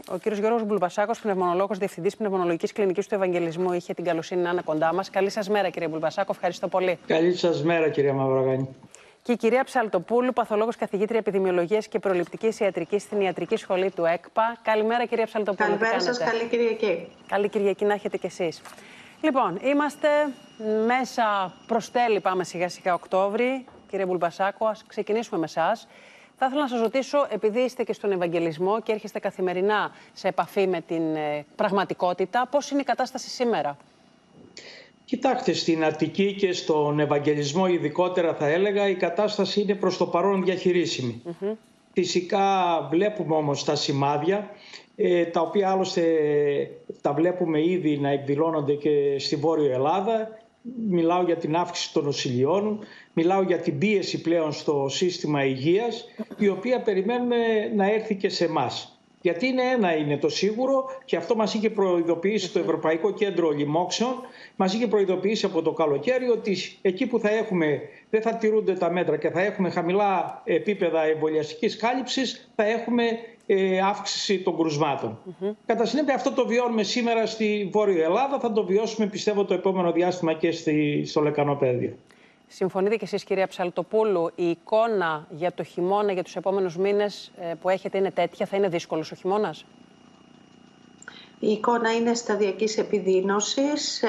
Ο κύριος Γιώργος Μπουλμπασάκος, πνευμονολόγος, διευθυντής πνευμονολογικής κλινικής του Ευαγγελισμού, είχε την καλοσύνη να είναι κοντά μας. Καλή σας μέρα, κύριε Μπουλμπασάκο. Ευχαριστώ πολύ. Καλή σας μέρα, κυρία Μαυρογάνη. Και η κυρία Ψαλτοπούλου, παθολόγος, καθηγήτρια επιδημιολογίας και προληπτικής ιατρικής στην Ιατρική Σχολή του ΕΚΠΑ. Καλημέρα, κυρία Ψαλτοπούλου. Καλημέρα σας, καλή Κυριακή. Καλή Κυριακή να έχετε κι εσείς. Λοιπόν, είμαστε μέσα προς τέλη, πάμε σιγά-σιγά Οκτώβρη. Κύριε Μπουλμπασάκο, ας ξεκινήσουμε με εσάς. Θα ήθελα να σας ρωτήσω, επειδή είστε και στον Ευαγγελισμό και έρχεστε καθημερινά σε επαφή με την πραγματικότητα, πώς είναι η κατάσταση σήμερα? Κοιτάξτε, στην Αττική και στον Ευαγγελισμό ειδικότερα θα έλεγα η κατάσταση είναι προς το παρόν διαχειρίσιμη. Φυσικά βλέπουμε όμως τα σημάδια, τα οποία άλλωστε τα βλέπουμε ήδη να εκδηλώνονται και στη Βόρειο Ελλάδα. Μιλάω για την αύξηση των νοσηλειών, μιλάω για την πίεση πλέον στο σύστημα υγείας, η οποία περιμένουμε να έρθει και σε εμάς. Γιατί είναι το σίγουρο, και αυτό μας είχε προειδοποιήσει το Ευρωπαϊκό Κέντρο Λοιμόξεων, μας είχε προειδοποιήσει από το καλοκαίρι ότι εκεί που δεν θα τηρούνται τα μέτρα και θα έχουμε χαμηλά επίπεδα εμβολιαστικής κάλυψης, θα έχουμε αύξηση των κρουσμάτων. Κατά συνέπεια, αυτό το βιώνουμε σήμερα στη Βόρεια Ελλάδα, θα το βιώσουμε πιστεύω το επόμενο διάστημα και στο Λεκανοπαίδιο. Συμφωνείτε και εσείς, κυρία Ψαλτοπούλου, η εικόνα για το χειμώνα, για τους επόμενους μήνες που έχετε είναι τέτοια? Θα είναι δύσκολος ο χειμώνας? Η εικόνα είναι σταδιακής επιδείνωσης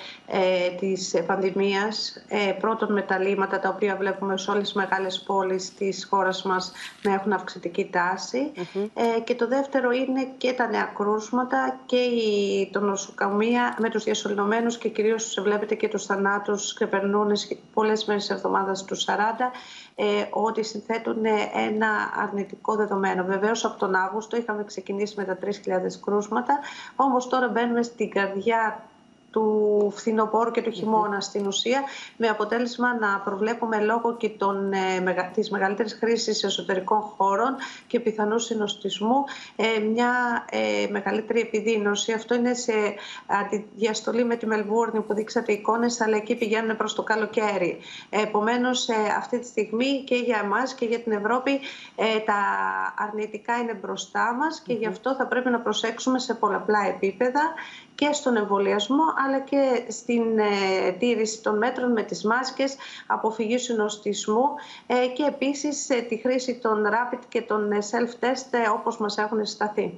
της πανδημίας. Πρώτον, με τα λύματα τα οποία βλέπουμε σε όλες τις μεγάλες πόλεις της χώρας μας να έχουν αυξητική τάση. Και το δεύτερο είναι και τα νέα κρούσματα και το νοσοκομεία με τους διασωληνωμένους και κυρίως βλέπετε και τους θανάτους ξεπερνούν πολλές μέρες της εβδομάδας τους 40, ότι συνθέτουν ένα αρνητικό δεδομένο. Βεβαίως από τον Αύγουστο είχαμε ξεκινήσει με τα 3.000 κρούσματα, όμως τώρα μπαίνουμε στην καρδιά του φθινοπόρου και του χειμώνα στην ουσία, με αποτέλεσμα να προβλέπουμε λόγω και της μεγαλύτερης χρήσης εσωτερικών χώρων και πιθανού συνοστισμού μια μεγαλύτερη επιδείνωση. Αυτό είναι σε αντιδιαστολή με τη Μελβούρνη που δείξατε εικόνες, αλλά εκεί πηγαίνουν προς το καλοκαίρι. Επομένως, αυτή τη στιγμή και για εμάς και για την Ευρώπη τα αρνητικά είναι μπροστά μας και γι' αυτό θα πρέπει να προσέξουμε σε πολλαπλά επίπεδα και στον εμβολιασμό, αλλά και στην τήρηση των μέτρων με τις μάσκες, αποφυγή συνοστισμού και επίσης τη χρήση των rapid και των self-test όπως μας έχουν συσταθεί.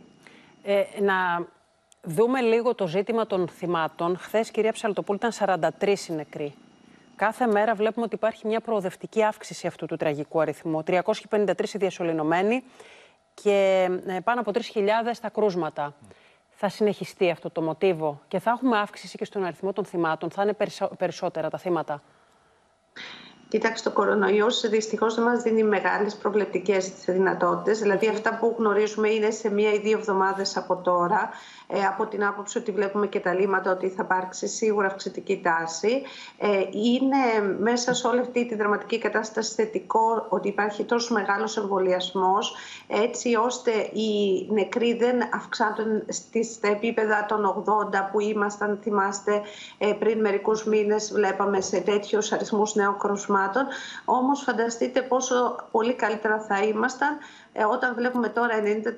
Να δούμε λίγο το ζήτημα των θυμάτων. Χθες, κυρία Ψαλτοπούλου, ήταν 43 οι νεκροί. Κάθε μέρα βλέπουμε ότι υπάρχει μια προοδευτική αύξηση αυτού του τραγικού αριθμού. 353 οι διασωληνωμένοι και πάνω από 3.000 τα κρούσματα. Θα συνεχιστεί αυτό το μοτίβο και θα έχουμε αύξηση και στον αριθμό των θυμάτων? Θα είναι περισσότερα τα θύματα? Κοιτάξτε, το κορονοϊός δυστυχώς δεν μας δίνει μεγάλες προβλεπτικές δυνατότητες. Δηλαδή, αυτά που γνωρίζουμε είναι σε 1 ή 2 εβδομάδες από τώρα. Από την άποψη ότι βλέπουμε και τα λύματα ότι θα υπάρξει σίγουρα αυξητική τάση. Είναι μέσα σε όλη αυτή τη δραματική κατάσταση θετικό ότι υπάρχει τόσο μεγάλος εμβολιασμός, έτσι ώστε οι νεκροί δεν αυξάνονται στα επίπεδα των 80 που ήμασταν, θυμάστε, πριν μερικούς μήνες βλέπαμε σε τέτοιους αριθμούς νέων κρουσμάτων. Όμως φανταστείτε πόσο πολύ καλύτερα θα ήμασταν όταν βλέπουμε τώρα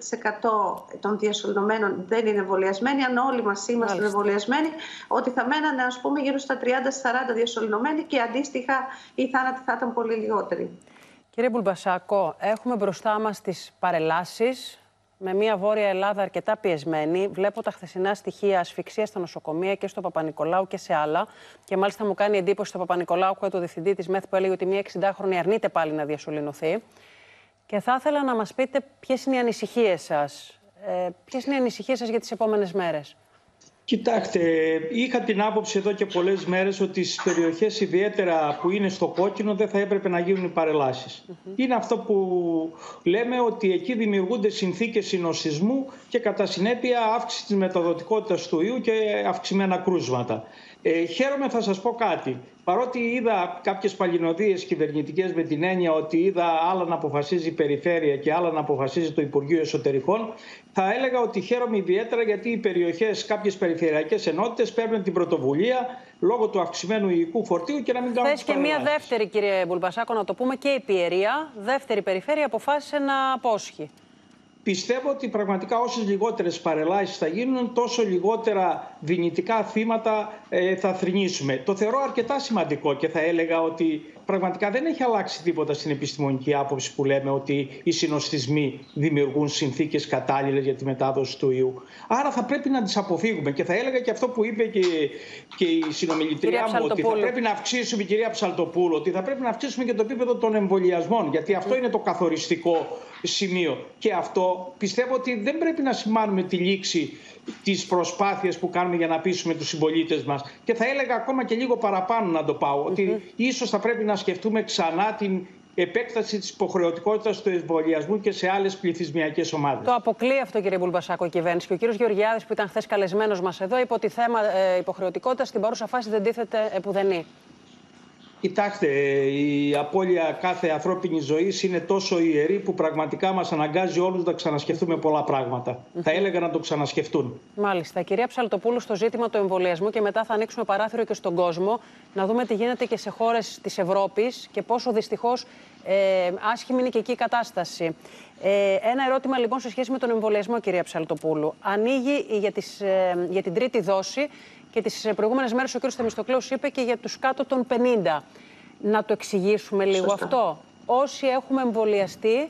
90% των διασωληνωμένων δεν είναι εμβολιασμένοι. Αν όλοι μας ήμασταν εμβολιασμένοι, ότι θα μένανε ας πούμε γύρω στα 30-40 διασωληνωμένοι και αντίστοιχα οι θάνατοι θα ήταν πολύ λιγότεροι. Κύριε Μπουλμπασάκο, έχουμε μπροστά μας τις παρελάσεις με μια Βόρεια Ελλάδα αρκετά πιεσμένη. Βλέπω τα χθεσινά στοιχεία ασφυξίας στα νοσοκομεία και στο Παπα-Νικολάου και σε άλλα. Και μάλιστα μου κάνει εντύπωση στο Παπα-Νικολάου το διευθυντή της ΜΕΘ που έλεγε ότι μια 60χρονη αρνείται πάλι να διασωληνωθεί. Και θα ήθελα να μας πείτε ποιες είναι οι ανησυχίες σας. Ποιες είναι οι ανησυχίες σας για τις επόμενες μέρες? Κοιτάξτε, είχα την άποψη εδώ και πολλές μέρες ότι στις περιοχές ιδιαίτερα που είναι στο κόκκινο δεν θα έπρεπε να γίνουν οι παρελάσεις. Είναι αυτό που λέμε, ότι εκεί δημιουργούνται συνθήκες συνοστισμού και κατά συνέπεια αύξηση της μεταδοτικότητας του ιού και αυξημένα κρούσματα. Χαίρομαι, θα σας πω κάτι. Παρότι είδα κάποιες παλινοδίες κυβερνητικές με την έννοια ότι είδα άλλα να αποφασίζει η Περιφέρεια και άλλα να αποφασίζει το Υπουργείο Εσωτερικών, θα έλεγα ότι χαίρομαι ιδιαίτερα γιατί οι περιοχές, κάποιες περιφερειακές ενότητες παίρνουν την πρωτοβουλία λόγω του αυξημένου υλικού φορτίου και να μην κάνουν. Θες και μία δεύτερη, κύριε Μπουλμπασάκο, να το πούμε, και η Πιερία, δεύτερη περιφέρεια, αποφάσισε να απόσχει. Πιστεύω ότι πραγματικά όσες λιγότερες παρελάσεις θα γίνουν, τόσο λιγότερα δυνητικά θύματα θα θρηνήσουμε. Το θεωρώ αρκετά σημαντικό και θα έλεγα ότι πραγματικά δεν έχει αλλάξει τίποτα στην επιστημονική άποψη που λέμε ότι οι συνοστισμοί δημιουργούν συνθήκες κατάλληλες για τη μετάδοση του ιού. Άρα θα πρέπει να τις αποφύγουμε και θα έλεγα και αυτό που είπε και η συνομιλητριά μου, ότι θα πρέπει να αυξήσουμε, η κυρία Ψαλτοπούλου, ότι θα πρέπει να αυξήσουμε και το επίπεδο των εμβολιασμών, γιατί αυτό είναι το καθοριστικό σημείο. Και αυτό πιστεύω ότι δεν πρέπει να σημάνουμε τη λήξη τις προσπάθειες που κάνουμε για να πείσουμε τους συμπολίτες μας. Και θα έλεγα ακόμα και λίγο παραπάνω να το πάω, ότι ίσως θα πρέπει να σκεφτούμε ξανά την επέκταση της υποχρεωτικότητας του εμβολιασμού και σε άλλες πληθυσμιακές ομάδες. Το αποκλεί αυτό, κύριε Μπουλμπασάκο, η κυβέρνηση. Και ο κύριος Γεωργιάδης, που ήταν χθες καλεσμένος μας εδώ, είπε ότι θέμα υποχρεωτικότητας στην παρούσα φάση δεν τίθεται επουδενή. Κοιτάξτε, η απώλεια κάθε ανθρώπινης ζωής είναι τόσο ιερή που πραγματικά μας αναγκάζει όλους να ξανασκεφτούμε πολλά πράγματα. Θα έλεγα να το ξανασκεφτούν. Μάλιστα. Κυρία Ψαλτοπούλου, στο ζήτημα του εμβολιασμού και μετά θα ανοίξουμε παράθυρο και στον κόσμο, να δούμε τι γίνεται και σε χώρες της Ευρώπης και πόσο δυστυχώς άσχημη είναι και εκεί η κατάσταση. Ένα ερώτημα λοιπόν σε σχέση με τον εμβολιασμό, κυρία Ψαλτοπούλου. Ανοίγει για την τρίτη δόση. Και τις προηγούμενες μέρες ο κ. Θεμιστοκλέους είπε και για τους κάτω των 50. Να το εξηγήσουμε λίγο αυτό. Όσοι έχουμε εμβολιαστεί...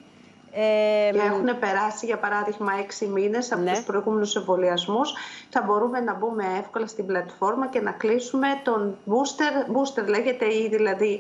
και έχουν περάσει, για παράδειγμα, 6 μήνες από τους προηγούμενους εμβολιασμούς, θα μπορούμε να μπούμε εύκολα στην πλατφόρμα και να κλείσουμε τον booster λέγεται, ή δηλαδή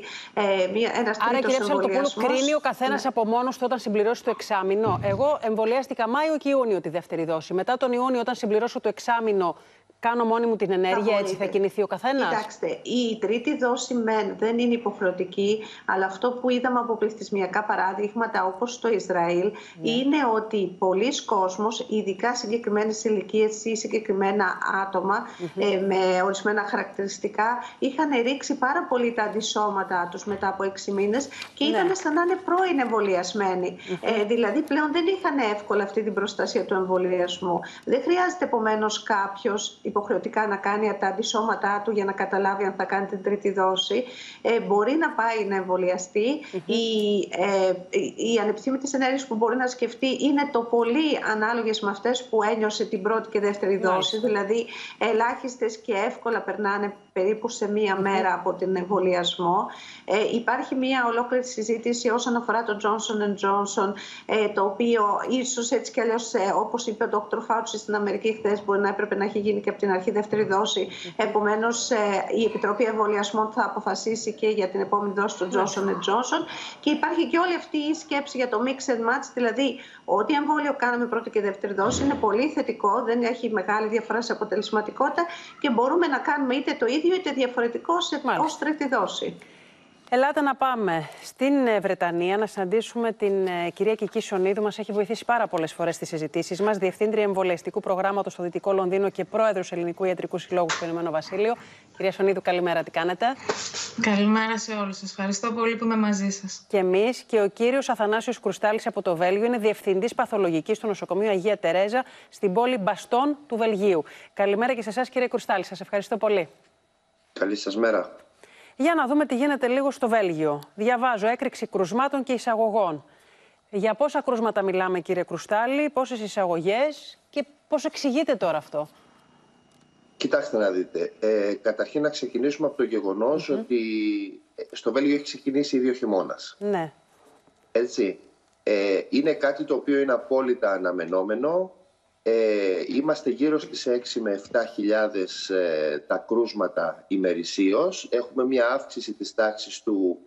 ένας τρίτος εμβολιασμός. Άρα, κυρία Ψαλτοπούλου, κρίνει ο καθένας από μόνος του όταν συμπληρώσει το εξάμηνο. Εγώ εμβολιάστηκα Μάιο και Ιούνιο τη δεύτερη δόση. Μετά τον Ιούνιο, όταν συμπληρώσω το εξάμηνο, κάνω μόνη μου την ενέργεια, έτσι θα κινηθεί ο καθένας. Κοιτάξτε, η τρίτη δόση δεν είναι υποχρεωτική, αλλά αυτό που είδαμε από πληθυσμιακά παράδειγματα όπως στο Ισραήλ είναι ότι πολλοί κόσμος, ειδικά συγκεκριμένες ηλικίες ή συγκεκριμένα άτομα με ορισμένα χαρακτηριστικά, είχαν ρίξει πάρα πολύ τα αντισώματά τους μετά από 6 μήνες και ήταν σαν να είναι πρώην εμβολιασμένοι. Δηλαδή πλέον δεν είχαν εύκολα αυτή την προστασία του εμβολιασμού. Δεν χρειάζεται επομένως κάποιος υποχρεωτικά να κάνει τα αντισώματά του για να καταλάβει αν θα κάνει την τρίτη δόση. Μπορεί να πάει να εμβολιαστεί. Οι ανεπιθύμητες ενέργειες που μπορεί να σκεφτεί είναι το πολύ ανάλογες με αυτές που ένιωσε την πρώτη και δεύτερη δόση. Δηλαδή ελάχιστες και εύκολα περνάνε περίπου σε μία μέρα από την εμβολιασμό. Υπάρχει μία ολόκληρη συζήτηση όσον αφορά το Johnson & Johnson, το οποίο ίσως έτσι κι αλλιώς, όπως είπε ο Dr. Fauci στην Αμερική χθες, μπορεί να έπρεπε να έχει γίνει και από την αρχή δεύτερη δόση. Επομένως, η Επιτροπή Εμβολιασμών θα αποφασίσει και για την επόμενη δόση του Johnson & Johnson. Και υπάρχει και όλη αυτή η σκέψη για το mix and match, δηλαδή ό,τι εμβόλιο κάναμε πρώτη και δεύτερη δόση είναι πολύ θετικό, δεν έχει μεγάλη διαφορά σε αποτελεσματικότητα και μπορούμε να κάνουμε είτε το ίδιο είτε διαφορετικό ως τρίτη δόση. Ελάτε να πάμε στην Βρετανία να συναντήσουμε την κυρία Κική Σονίδου. Μας έχει βοηθήσει πάρα πολλές φορές στις συζητήσεις μας. Διευθύντρια εμβολιαστικού προγράμματος στο Δυτικό Λονδίνο και πρόεδρος Ελληνικού Ιατρικού Συλλόγου στο Ηνωμένο Βασίλειο. Κυρία Σονίδου, καλημέρα, τι κάνετε? Καλημέρα σε όλους σας. Ευχαριστώ πολύ που είμαι μαζί σας. Και εμείς. Και ο κύριος Αθανάσιος Κρουστάλης από το Βέλγιο είναι διευθυντής παθολογικής στο νοσοκομείο Αγία Τερέζα στην πόλη Μπαστόν του Βελγίου. Καλημέρα και σε εσάς, κύριε Κρουστάλη. Σας ευχαριστώ πολύ. Καλή σας μέρα. Για να δούμε τι γίνεται λίγο στο Βέλγιο. Διαβάζω έκρηξη κρουσμάτων και εισαγωγών. Για πόσα κρούσματα μιλάμε, κύριε Κρουστάλη, πόσες εισαγωγές και πώς εξηγείται τώρα αυτό? Κοιτάξτε να δείτε. Καταρχήν να ξεκινήσουμε από το γεγονός ότι στο Βέλγιο έχει ξεκινήσει ήδη ο χειμώνας. Ναι. Έτσι. Είναι κάτι το οποίο είναι απόλυτα αναμενόμενο. Είμαστε γύρω στις 6 με 7.000 τα κρούσματα ημερησίως. Έχουμε μια αύξηση της τάξης του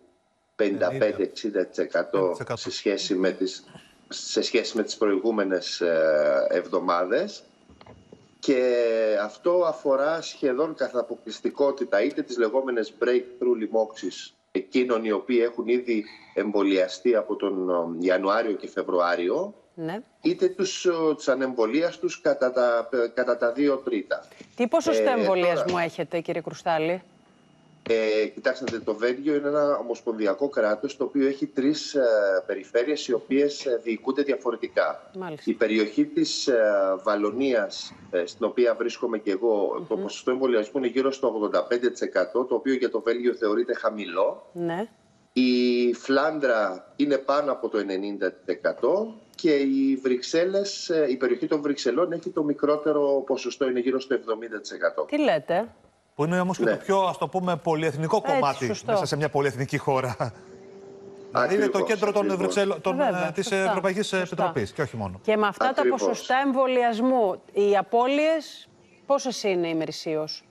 55-60% σε σχέση με τις προηγούμενες εβδομάδες. Και αυτό αφορά σχεδόν κατά αποκλειστικότητα είτε τις λεγόμενες breakthrough λοιμώξεις εκείνων οι οποίοι έχουν ήδη εμβολιαστεί από τον Ιανουάριο και Φεβρουάριο, είτε τους ανεμβολίαστους κατά τα 2 τρίτα. Τι ποσοστό εμβολιασμού έχετε, κύριε Κρουστάλη? Κοιτάξτε, το Βέλγιο είναι ένα ομοσπονδιακό κράτος το οποίο έχει 3 περιφέρειες οι οποίες διοικούνται διαφορετικά. Μάλιστα. Η περιοχή της Βαλονίας, στην οποία βρίσκομαι και εγώ, το ποσοστό εμβολιασμού είναι γύρω στο 85%, το οποίο για το Βέλγιο θεωρείται χαμηλό. Ναι. Η Φλάνδρα είναι πάνω από το 90% και η περιοχή των Βρυξελών έχει το μικρότερο ποσοστό, είναι γύρω στο 70%. Τι λέτε? Που είναι όμως και το πιο, ας το πούμε, πολυεθνικό κομμάτι μέσα σε μια πολυεθνική χώρα. Δηλαδή είναι το κέντρο της Ευρωπαϊκής Επιτροπής και όχι μόνο. Και με αυτά τα ποσοστά εμβολιασμού, οι απώλειες πόσες είναι ημερησίως?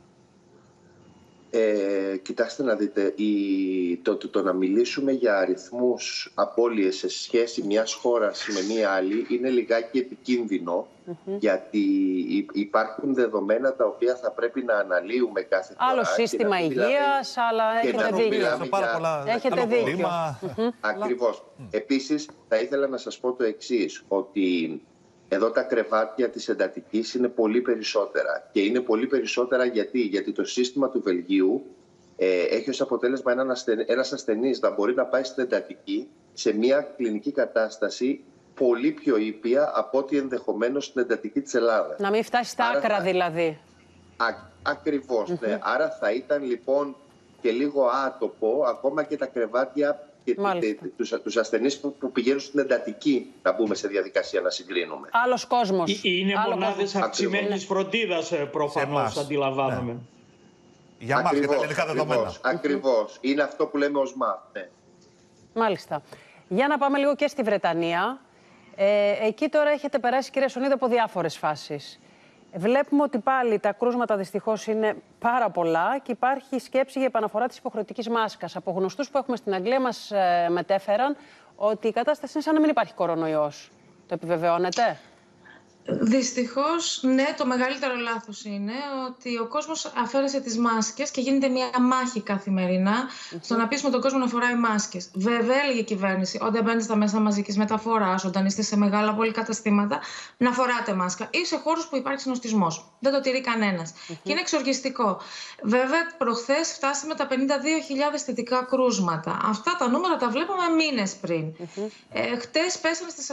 Κοιτάξτε να δείτε, το να μιλήσουμε για αριθμούς απώλειες σε σχέση μιας χώρας με μια άλλη είναι λιγάκι επικίνδυνο, γιατί υπάρχουν δεδομένα τα οποία θα πρέπει να αναλύουμε κάθε φορά. Άλλο σύστημα υγείας, αλλά έχετε δίκιο. Έχετε δίκιο. Ακριβώς. Επίσης, θα ήθελα να σας πω το εξής, ότι εδώ τα κρεβάτια της εντατικής είναι πολύ περισσότερα. Και είναι πολύ περισσότερα γιατί το σύστημα του Βελγίου έχει ως αποτέλεσμα ένας ασθενής να μπορεί να πάει στην εντατική σε μια κλινική κατάσταση πολύ πιο ήπια από ό,τι ενδεχομένως στην εντατική της Ελλάδας. Να μην φτάσει στα άκρα δηλαδή. Ακριβώς, ναι. Άρα θα ήταν λοιπόν και λίγο άτοπο ακόμα και τα κρεβάτια και τους ασθενείς που πηγαίνουν στην εντατική, να μπούμε σε διαδικασία να συγκρίνουμε. Άλλος κόσμος. Είναι μονάδες αυξημένης φροντίδας προφανώς, αντιλαμβάνομαι. Ναι. Για μας και τα ελληνικά δεδομένα. Ακριβώς. Είναι αυτό που λέμε ως ΜΑΠ. Ναι. Μάλιστα. Για να πάμε λίγο και στη Βρετανία. Εκεί τώρα έχετε περάσει, κυρία Σονίδου, από διάφορες φάσεις. Βλέπουμε ότι πάλι τα κρούσματα δυστυχώς είναι πάρα πολλά και υπάρχει σκέψη για επαναφορά της υποχρεωτικής μάσκας. Από γνωστούς που έχουμε στην Αγγλία μας μετέφεραν ότι η κατάσταση είναι σαν να μην υπάρχει κορονοϊός. Το επιβεβαιώνετε? Δυστυχώς, ναι, το μεγαλύτερο λάθος είναι ότι ο κόσμος αφαίρεσε τις μάσκες και γίνεται μια μάχη καθημερινά στο να πείσουμε τον κόσμο να φοράει μάσκες. Βέβαια, έλεγε η κυβέρνηση, όταν μπαίνετε στα μέσα μαζικής μεταφοράς, όταν είστε σε μεγάλα πολυκαταστήματα, να φοράτε μάσκα ή σε χώρους που υπάρχει συνοστισμός. Δεν το τηρεί κανένας. Και είναι εξοργιστικό. Βέβαια, προχθές φτάσαμε τα 52.000 θετικά κρούσματα. Αυτά τα νούμερα τα βλέπουμε μήνες πριν. Χτες πέσαμε στα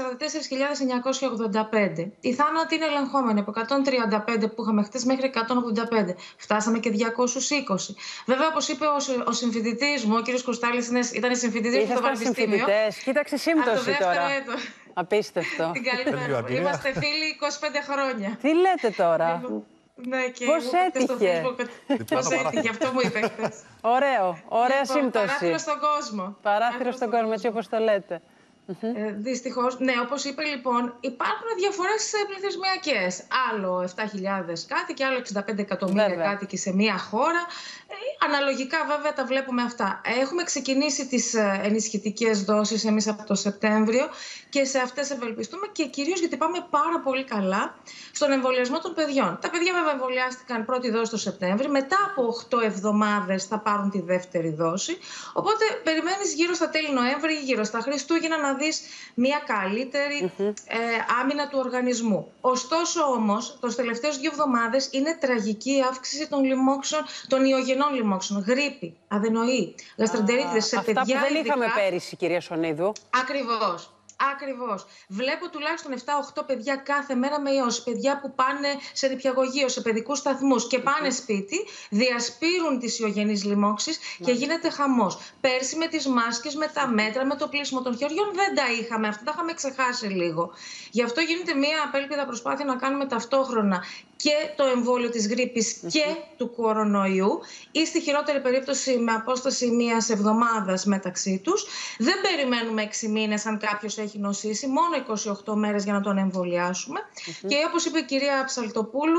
44.985. Οι θάνατοι είναι ελεγχόμενοι από 135 που είχαμε χτες μέχρι 185. Φτάσαμε και 220. Βέβαια, όπως είπε ο συμφοιτητής μου, ο κ. Κωστάλης, ήταν συμφοιτητής στο Πανεπιστήμιο. Κοίταξε σύμπτωση τώρα. Απίστευτο. Την καλημέρα. Είμαστε φίλοι 25 χρόνια. Τι λέτε τώρα? Ναι, και πώς έτυχε? Πώς έτυχε, αυτό μου είπε χθες. Ωραίο, ωραία σύμπτωση. Παράθυρο στον κόσμο. Παράθυρο στον κόσμο, έτσι όπως το λέτε. Δυστυχώς, ναι, όπως είπε λοιπόν, υπάρχουν διαφορές πληθυσμιακές. Άλλο 7.000 κάτοικοι, άλλο 65 εκατομμύρια κάτοικοι σε μία χώρα. Αναλογικά βέβαια τα βλέπουμε αυτά. Έχουμε ξεκινήσει τις ενισχυτικές δόσεις εμείς από το Σεπτέμβριο και σε αυτές ευελπιστούμε και κυρίως γιατί πάμε πάρα πολύ καλά στον εμβολιασμό των παιδιών. Τα παιδιά βέβαια εμβολιάστηκαν πρώτη δόση το Σεπτέμβριο, μετά από 8 εβδομάδες θα πάρουν τη δεύτερη δόση. Οπότε περιμένεις γύρω στα τέλη Νοέμβρη, γύρω στα Χριστούγεννα να δεις μια καλύτερη άμυνα του οργανισμού. Ωστόσο όμως, τις τελευταίες 2 εβδομάδες είναι τραγική η αύξηση των λοιμόξεων, των ιογενών λοιμόξεων. Γρίπη, αδενοή, γαστρεντερίτιδες σε παιδιά. Αυτά που δεν είχαμε πέρυσι, κυρία Σονίδου. Ακριβώς. Ακριβώς. Βλέπω τουλάχιστον 7-8 παιδιά κάθε μέρα με ιός. Παιδιά που πάνε σε νηπιαγωγείο, σε παιδικούς σταθμούς και πάνε σπίτι, διασπείρουν τις ιογενείς λοιμώξεις και γίνεται χαμός. Πέρσι με τις μάσκες, με τα μέτρα, με το πλύσιμο των χεριών δεν τα είχαμε. Αυτά τα είχαμε ξεχάσει λίγο. Γι' αυτό γίνεται μια απέλπιδα προσπάθεια να κάνουμε ταυτόχρονα και το εμβόλιο της γρίπης και του κορονοϊού ή στη χειρότερη περίπτωση με απόσταση μιας εβδομάδας μεταξύ τους. Δεν περιμένουμε 6 μήνες αν κάποιος έχει νοσήσει, μόνο 28 μέρες για να τον εμβολιάσουμε. Και όπως είπε η κυρία Ψαλτοπούλου,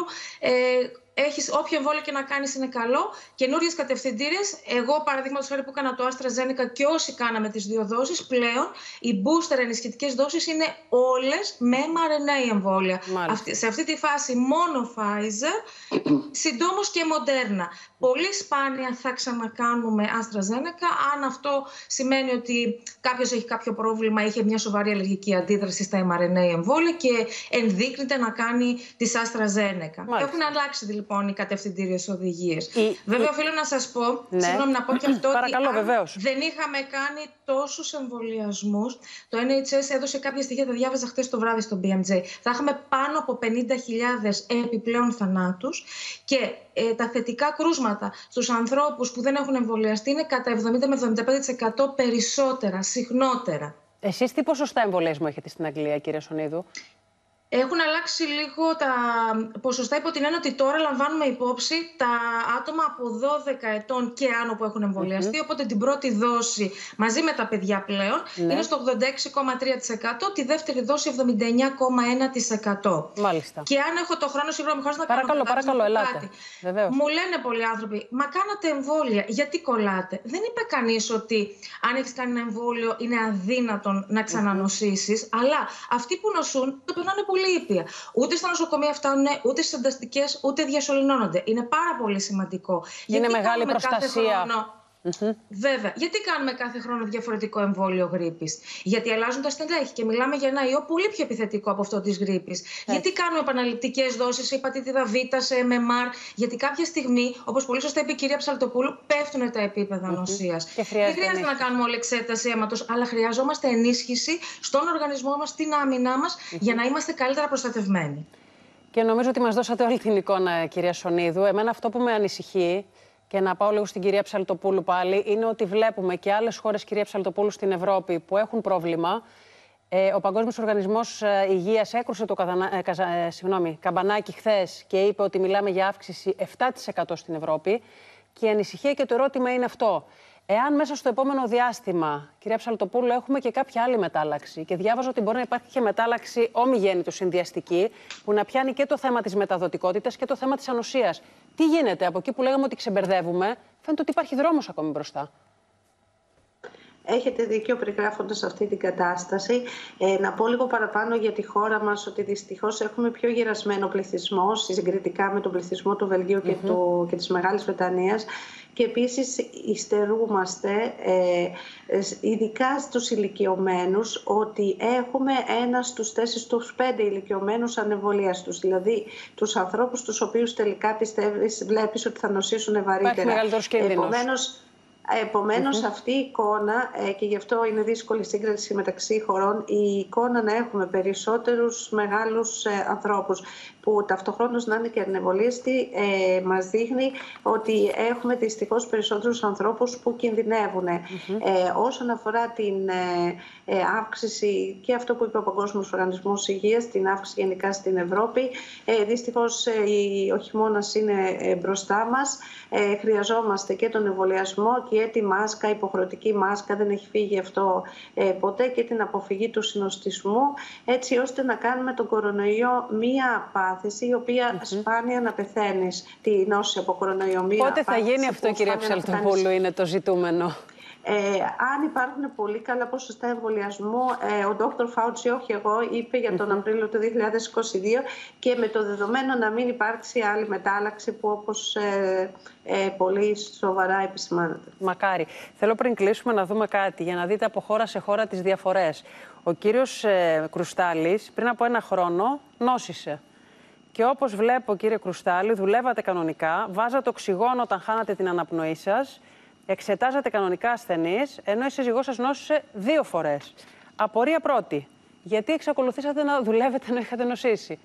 όποιο εμβόλιο και να κάνεις είναι καλό. Καινούριες κατευθυντήριες. Εγώ, παραδείγματος χάρη που έκανα το AstraZeneca και όσοι κάναμε τις 2 δόσεις, πλέον οι booster ενισχυτικές δόσεις είναι όλες με mRNA εμβόλια. Σε αυτή τη φάση μόνο Pfizer, συντόμως και Moderna. Πολύ σπάνια θα ξανακάνουμε AstraZeneca, αν αυτό σημαίνει ότι κάποιος έχει κάποιο πρόβλημα, είχε μια σοβαρή αλλεργική αντίδραση στα mRNA εμβόλια και ενδείκνυται να κάνει τις AstraZeneca. Έχουν αλλάξει λοιπόν οι κατευθυντήριες οδηγίες. Βέβαια, οφείλω να σας πω, συγγνώμη να πω και αυτό, ότι δεν είχαμε κάνει τόσους εμβολιασμούς. Το NHS έδωσε κάποια στοιχεία, τα διάβαζα χτες το βράδυ στο BMJ. Θα είχαμε πάνω από 50.000 επιπλέον θανάτους και τα θετικά κρούσματα στους ανθρώπους που δεν έχουν εμβολιαστεί είναι κατά 70 με 75% περισσότερα, συχνότερα. Εσείς τι ποσοστά εμβολιασμού έχετε στην Αγγλία, κύριε Σονίδου? Έχουν αλλάξει λίγο τα ποσοστά υπό την έννοια ότι τώρα λαμβάνουμε υπόψη τα άτομα από 12 ετών και άνω που έχουν εμβολιαστεί. Οπότε την πρώτη δόση μαζί με τα παιδιά πλέον είναι στο 86,3%, τη δεύτερη δόση 79,1%. Μάλιστα. Και αν έχω το χρόνο, συγγνώμη, χωρίς να παρακαλώ, ελάτε. Βεβαίως. Μου λένε πολλοί άνθρωποι, μα κάνατε εμβόλια, γιατί κολλάτε? Δεν είπε κανείς ότι αν έχεις κάνει ένα εμβόλιο είναι αδύνατον να ξανανοσήσεις, αλλά αυτοί που νοσούν το περνάνε πολύ ήπια. Ούτε στα νοσοκομεία φτάνουν, ούτε στις ανταστικές, ούτε διασωληνώνονται. Είναι πάρα πολύ σημαντικό. Είναι μεγάλη προστασία. Βέβαια. Γιατί κάνουμε κάθε χρόνο διαφορετικό εμβόλιο γρίπης? Γιατί αλλάζουν τα στελέχη και μιλάμε για ένα ιό πολύ πιο επιθετικό από αυτό της γρίπης. Γιατί κάνουμε επαναληπτικές δόσεις σε υπατήτηδα Β, σε MMR? Γιατί κάποια στιγμή, όπως πολύ σωστά είπε η κυρία Ψαλτοπούλου, πέφτουν τα επίπεδα νοσίας. Δεν χρειάζεται να κάνουμε όλη εξέταση αίματος, αλλά χρειαζόμαστε ενίσχυση στον οργανισμό μας, στην άμυνά μας, για να είμαστε καλύτερα προστατευμένοι. Και νομίζω ότι μας δώσατε όλη την εικόνα, κυρία Σονίδου. Εμένα αυτό που με ανησυχεί, και να πάω λίγο στην κυρία Ψαλτοπούλου πάλι, είναι ότι βλέπουμε και άλλες χώρες, κυρία Ψαλτοπούλου, στην Ευρώπη που έχουν πρόβλημα. Ο Παγκόσμιος Οργανισμός Υγείας έκρουσε το καμπανάκι χθες και είπε ότι μιλάμε για αύξηση 7% στην Ευρώπη. Και η ανησυχία και το ερώτημα είναι αυτό. Εάν μέσα στο επόμενο διάστημα, κυρία Ψαλτοπούλου, έχουμε και κάποια άλλη μετάλλαξη, και διάβαζα ότι μπορεί να υπάρχει και μετάλλαξη ομιγέννητο συνδυαστική, που να πιάνει και το θέμα της μεταδοτικότητας και το θέμα της ανοσίας. Τι γίνεται? Από εκεί που λέγαμε ότι ξεμπερδεύουμε, φαίνεται ότι υπάρχει δρόμος ακόμη μπροστά. Έχετε δίκιο περιγράφοντας αυτή την κατάσταση. Να πω λίγο παραπάνω για τη χώρα μας, ότι δυστυχώς έχουμε πιο γερασμένο πληθυσμό συγκριτικά με τον πληθυσμό του Βελγίου και της Μεγάλης Βρετανίας. Και επίσης υστερούμαστε, ειδικά στους ηλικιωμένους, ότι έχουμε 1 στους 4 στους 5 ηλικιωμένους ανεμβολίαστους. Δηλαδή τους ανθρώπους τους οποίους τελικά βλέπεις ότι θα νοσήσουν βαρύτερα. Υπάρχει μεγαλύτερος κίνδυνος. Επομένως, αυτή η εικόνα, και γι' αυτό είναι δύσκολη σύγκριση μεταξύ χωρών, η εικόνα να έχουμε περισσότερους μεγάλους ανθρώπους που ταυτοχρόνως να είναι και ανεμβολίαστοι, μας δείχνει ότι έχουμε δυστυχώς περισσότερους ανθρώπους που κινδυνεύουν. Όσον αφορά την αύξηση και αυτό που είπε ο Παγκόσμιος Οργανισμός Υγείας, την αύξηση γενικά στην Ευρώπη, δυστυχώς ο χειμώνας είναι μπροστά μας. Χρειαζόμαστε και τον εμβολιασμό και τη μάσκα, υποχρεωτική μάσκα, δεν έχει φύγει αυτό ποτέ, και την αποφυγή του συνοστισμού, έτσι ώστε να κάνουμε τον κορονοϊό μία πάθηση η οποία σπάνια να πεθαίνεις, τη νόση από κορονοϊό. Πότε θα γίνει αυτό, κυρία Ψαλτοπούλου, είναι το ζητούμενο? Αν υπάρχουν πολύ καλά ποσοστά εμβολιασμού, ο Dr. Fauci, όχι εγώ, είπε για τον Απρίλιο του 2022, και με το δεδομένο να μην υπάρξει άλλη μετάλλαξη που όπως πολύ σοβαρά επισημάνεται. Μακάρι. Θέλω πριν κλείσουμε να δούμε κάτι, για να δείτε από χώρα σε χώρα τις διαφορές. Ο κύριος Κρουστάλης πριν από 1 χρόνο νόσησε. Και όπως βλέπω, κύριε Κρουστάλη, δουλεύατε κανονικά, βάζατε οξυγόνο όταν χάνατε την αναπνοή σας, εξετάζατε κανονικά ασθενείς, ενώ η σύζυγός σας νόσησε 2 φορές. Απορία πρώτη. Γιατί εξακολουθήσατε να δουλεύετε ενώ είχατε νοσήσει?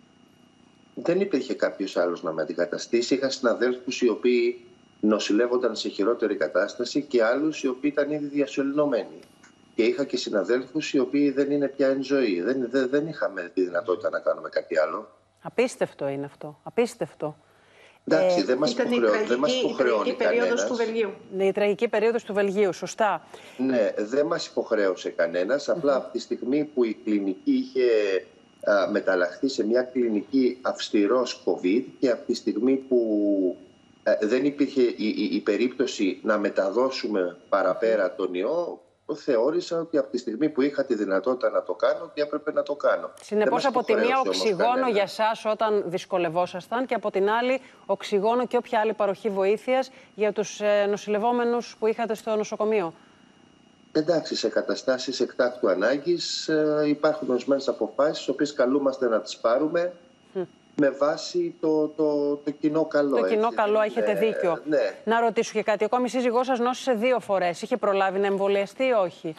Δεν υπήρχε κάποιος άλλος να με αντικαταστήσει. Είχα συναδέλφους οι οποίοι νοσηλεύονταν σε χειρότερη κατάσταση και άλλους οι οποίοι ήταν ήδη διασωληνωμένοι. Και είχα και συναδέλφους οι οποίοι δεν είναι πια εν ζωή. Δεν είχαμε τη δυνατότητα να κάνουμε κάτι άλλο. Απίστευτο είναι αυτό. Απίστευτο. Εντάξει, δεν μας υποχρεώνει κανένας. Η τραγική περίοδος του Βελγίου, σωστά. Ναι, δεν μας υποχρέωσε κανένας. Απλά από τη στιγμή που η κλινική είχε μεταλλαχθεί σε μια κλινική αυστηρός COVID και από τη στιγμή που δεν υπήρχε η περίπτωση να μεταδώσουμε παραπέρα τον ιό, θεώρησα ότι από τη στιγμή που είχα τη δυνατότητα να το κάνω, ότι έπρεπε να το κάνω. Συνεπώς, από τη μία οξυγόνο για εσάς όταν δυσκολευόσασταν, και από την άλλη οξυγόνο και όποια άλλη παροχή βοήθειας για τους νοσηλευόμενους που είχατε στο νοσοκομείο. Εντάξει, σε καταστάσεις εκτάκτου ανάγκης υπάρχουν ορισμένες αποφάσεις, τις οποίες καλούμαστε να τις πάρουμε με βάση το κοινό καλό. Το κοινό καλό, έχετε δίκιο. Ναι. Να ρωτήσω και κάτι. Ακόμη η σύζυγός σας νόσησε 2 φορές. Είχε προλάβει να εμβολιαστεί ή όχι?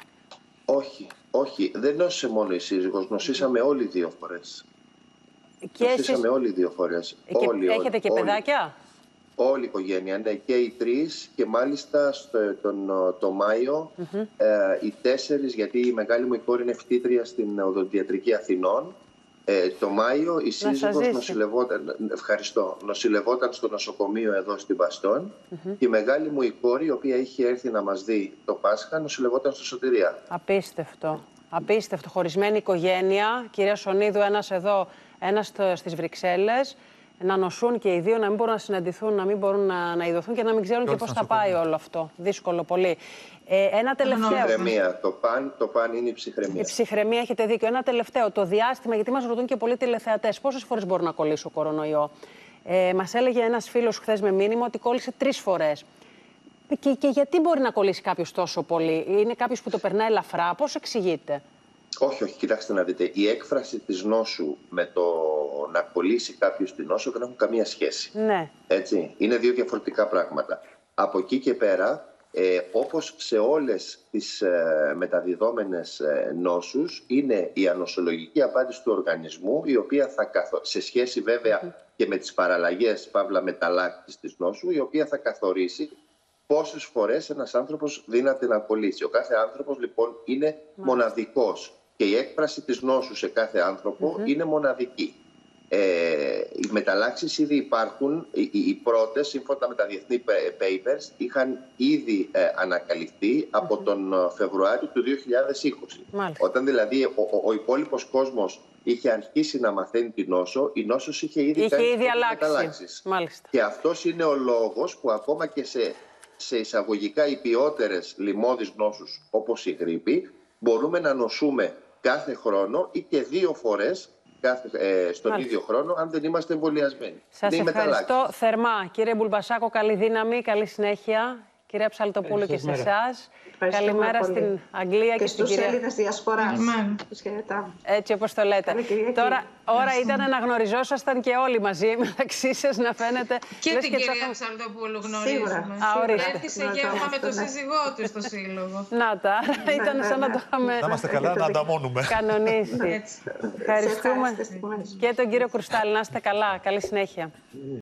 Όχι. Δεν νόσησε μόνο η σύζυγος. Νοσήσαμε όλοι 2 φορές. Νοσήσαμε όλοι 2 φορές. Έχετε και παιδάκια? Όλη η οικογένεια, ναι, και οι 3 και μάλιστα το Μάιο οι 4, γιατί η μεγάλη μου η κόρη είναι φοιτήτρια στην Οδοντιατρική Αθηνών. Το Μάιο η σύζυγος νοσηλευόταν στο νοσοκομείο εδώ στην Μπαστόν και η μεγάλη μου η κόρη, η οποία είχε έρθει να μας δει το Πάσχα, νοσηλευόταν στο Σωτηρία. Απίστευτο. Απίστευτο. Χωρισμένη οικογένεια. Κυρία Σωνίδου, ένας εδώ, ένας στις Βρυξέλλες. Να νοσούν και οι δύο, να μην μπορούν να συναντηθούν, να μην μπορούν να ειδωθούν και να μην ξέρουν και πώς θα πάει όλο αυτό. Δύσκολο πολύ. Ένα τελευταίο. Η ψυχραιμία. Το παν είναι η ψυχραιμία. Η ψυχραιμία, έχετε δίκιο. Ένα τελευταίο. Το διάστημα, γιατί μας ρωτούν και πολλοί τηλεθεατές, πόσες φορές μπορεί να κολλήσει ο κορονοϊό. Μας έλεγε ένας φίλος χθες με μήνυμα ότι κόλλησε 3 φορές. Και γιατί μπορεί να κολλήσει κάποιος τόσο πολύ? Είναι κάποιος που το περνάει ελαφρά? Πώς εξηγείται? Όχι, κοιτάξτε να δείτε. Η έκφραση της νόσου με το να κολλήσει κάποιος την νόσο δεν έχουν καμία σχέση. Ναι. Έτσι. Είναι 2 διαφορετικά πράγματα. Από εκεί και πέρα, όπως σε όλες τις μεταδιδόμενες νόσους, είναι η ανοσολογική απάντηση του οργανισμού, η οποία σε σχέση βέβαια και με τις παραλλαγές, παύλα μεταλλάξεις της νόσου, η οποία θα καθορίσει πόσες φορές ένας άνθρωπος δύναται να κολλήσει. Ο κάθε άνθρωπος λοιπόν είναι μοναδικός και η έκφραση της νόσου σε κάθε άνθρωπο είναι μοναδική. Οι μεταλλάξεις ήδη υπάρχουν, οι πρώτες, σύμφωνα με τα διεθνή papers, είχαν ήδη ανακαλυφθεί από τον Φεβρουάριο του 2020. Μάλιστα. Όταν δηλαδή ο υπόλοιπος κόσμος είχε αρχίσει να μαθαίνει τη νόσο, η νόσος είχε ήδη αλλάξει. Και αυτός είναι ο λόγος που ακόμα και σε εισαγωγικά υπιότερες λοιμώδεις νόσους όπως η γρίπη, μπορούμε να νοσούμε κάθε χρόνο ή και 2 φορές στον ίδιο χρόνο, αν δεν είμαστε εμβολιασμένοι. Σας ευχαριστώ θερμά. Κύριε Μπουλμπασάκο, καλή δύναμη, καλή συνέχεια. Κυρία Ψαλτοπούλου και σε εσάς. Καλημέρα στην Αγγλία και στην κυρία... στους Έλληνες διασποράς. Έτσι όπως το λέτε. Τώρα, ώρα ήταν να γνωριζόσασταν και όλοι μαζί μεταξύ σας, να φαίνεται... Και την κυρία Ψαλτοπούλου γνωρίζουμε. Έρχεσαι γεύμα με τον σύζυγό του στο σύλλογο. Να τα, ήταν σαν να το είχαμε... Να είμαστε καλά, να ανταμώνουμε. Κανονίσει. Ευχαριστούμε και τον κύριο Κρουστάλη. Να είστε καλά. Καλή συνέχεια.